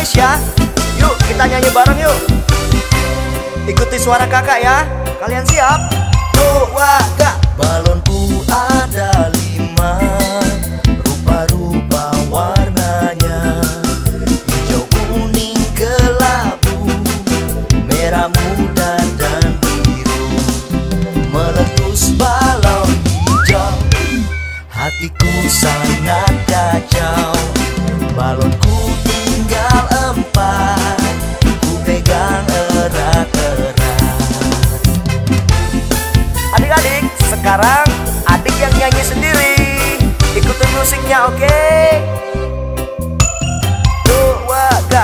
Indonesia. Yuk kita nyanyi bareng yuk. Ikuti suara kakak ya. Kalian siap? Keluarga. Balonku ada 5, rupa-rupa warnanya, hijau, kuning, kelabu, merah muda dan biru. Meletus balon hijau, hatiku sangat kacau. Balonku tinggal 4, ku pegang erat-erat. Adik-adik, sekarang adik yang nyanyi sendiri. Ikutin musiknya, oke? Keluarga.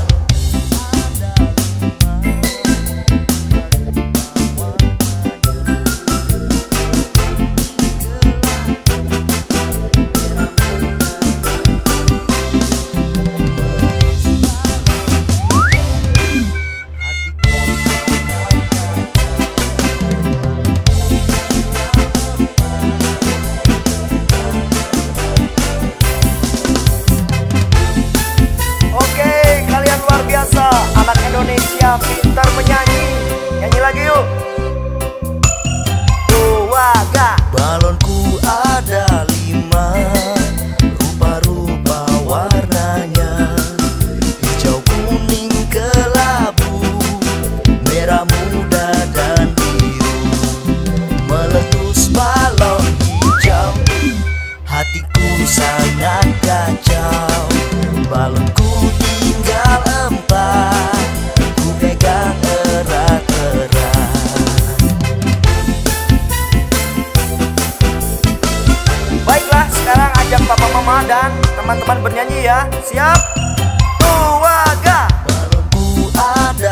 Anak Indonesia pintar menyanyi. Nyanyi lagi yuk. Keluarga. Balonku ada 5, rupa-rupa warnanya, hijau, kuning, kelabu, merah muda dan biru. Meletus balon hijau, hatiku sangat kacau. Balonku tinggal 4, ku pegang erat-erat. Baiklah, sekarang ajak papa mama dan teman-teman bernyanyi ya. Siap? Keluarga. Balonku ada